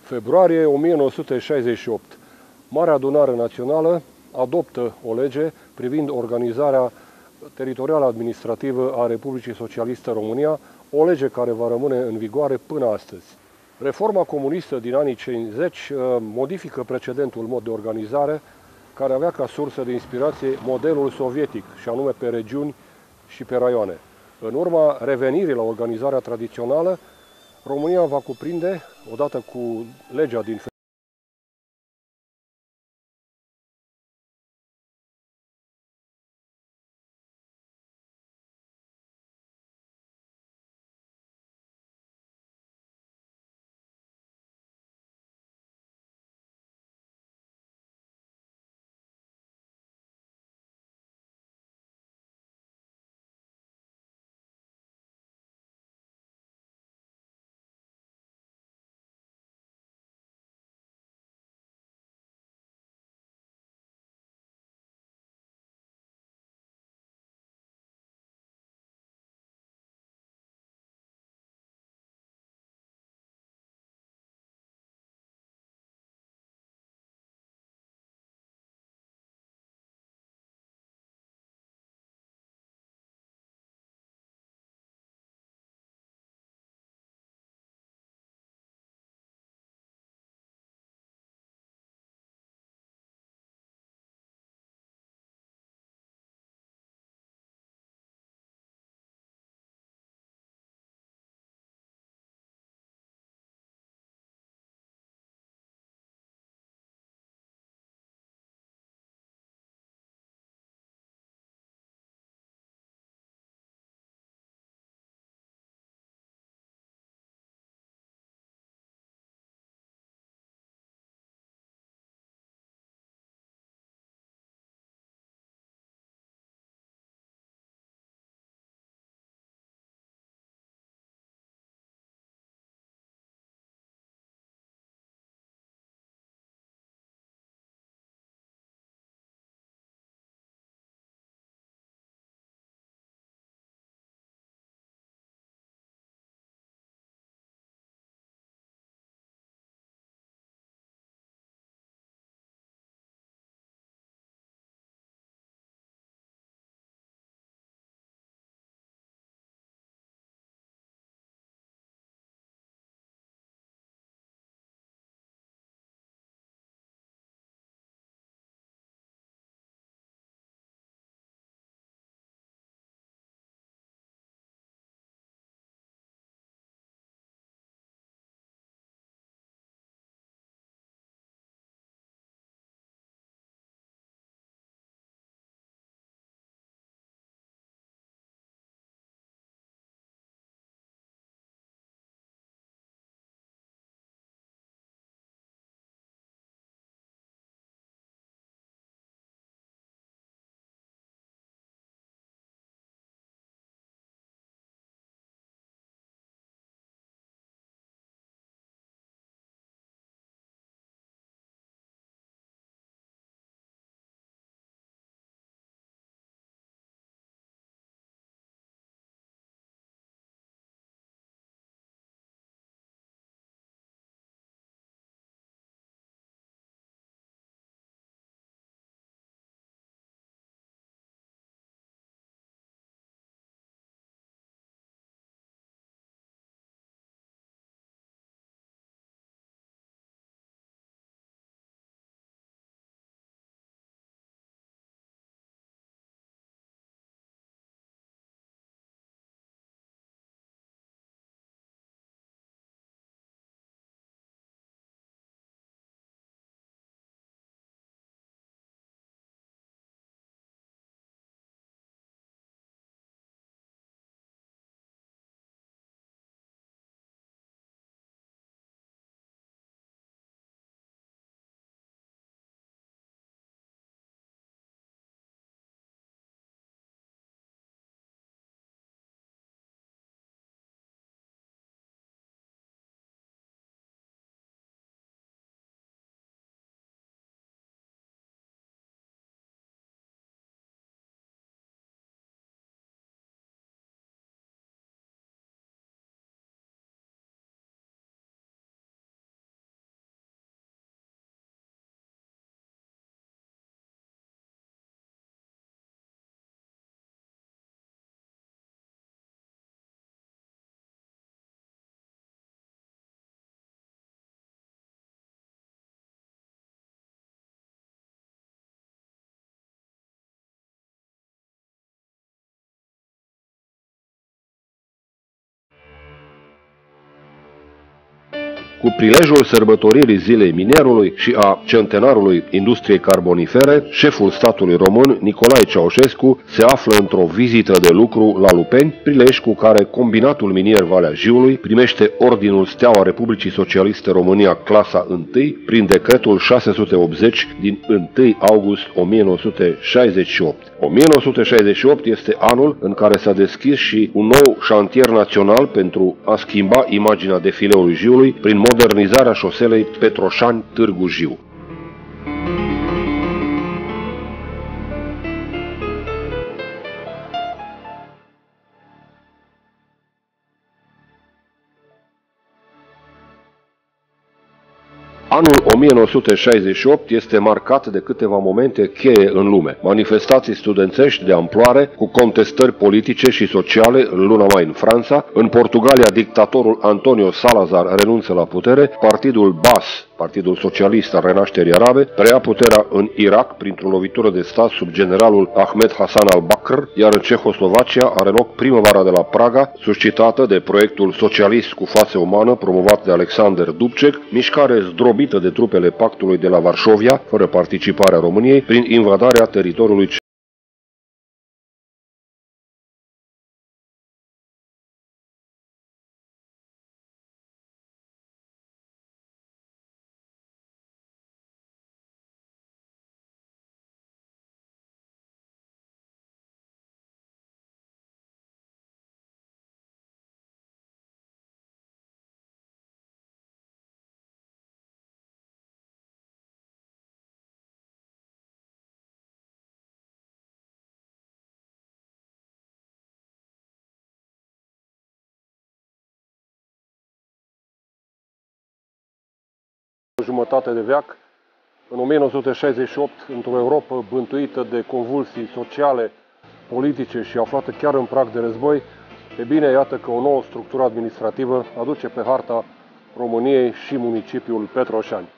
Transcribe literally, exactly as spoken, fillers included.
februarie o mie nouă sute șaizeci și opt. Marea Adunare Națională adoptă o lege privind organizarea teritorială administrativă a Republicii Socialiste România, o lege care va rămâne în vigoare până astăzi. Reforma comunistă din anii cincizeci modifică precedentul mod de organizare, care avea ca sursă de inspirație modelul sovietic, și anume pe regiuni și pe raioane. În urma revenirii la organizarea tradițională, România va cuprinde, odată cu legea din Cu prilejul sărbătoririi Zilei Minierului și a centenarului industriei carbonifere, șeful statului român, Nicolae Ceaușescu, se află într-o vizită de lucru la Lupeni, prilej cu care Combinatul Minier Valea Jiului primește Ordinul Steaua Republicii Socialiste România clasa unu prin decretul șase sute optzeci din unu august o mie nouă sute șaizeci și opt. o mie nouă sute șaizeci și opt este anul în care s-a deschis și un nou șantier național pentru a schimba imaginea defileului Jiului prin modernizarea șoselei Petroșani-Târgu Jiu. Anul o mie nouă sute șaizeci și opt este marcat de câteva momente cheie în lume. Manifestații studențești de amploare, cu contestări politice și sociale în luna mai în Franța. În Portugalia, dictatorul Antonio Salazar renunță la putere. Partidul B A S, Partidul Socialist al Renașterii Arabe, preia puterea în Irak printr-o lovitură de stat sub generalul Ahmed Hasan al-Bakr, iar în Cehoslovacia are loc primăvara de la Praga, suscitată de proiectul socialist cu față umană promovat de Alexander Dubček, mișcare zdrobită de trupele Pactului de la Varșovia, fără participarea României, prin invadarea teritoriului jumătate de veac, în o mie nouă sute șaizeci și opt, într-o Europă bântuită de convulsii sociale, politice și aflată chiar în prag de război, e bine, iată că o nouă structură administrativă aduce pe harta României și municipiul Petroșani.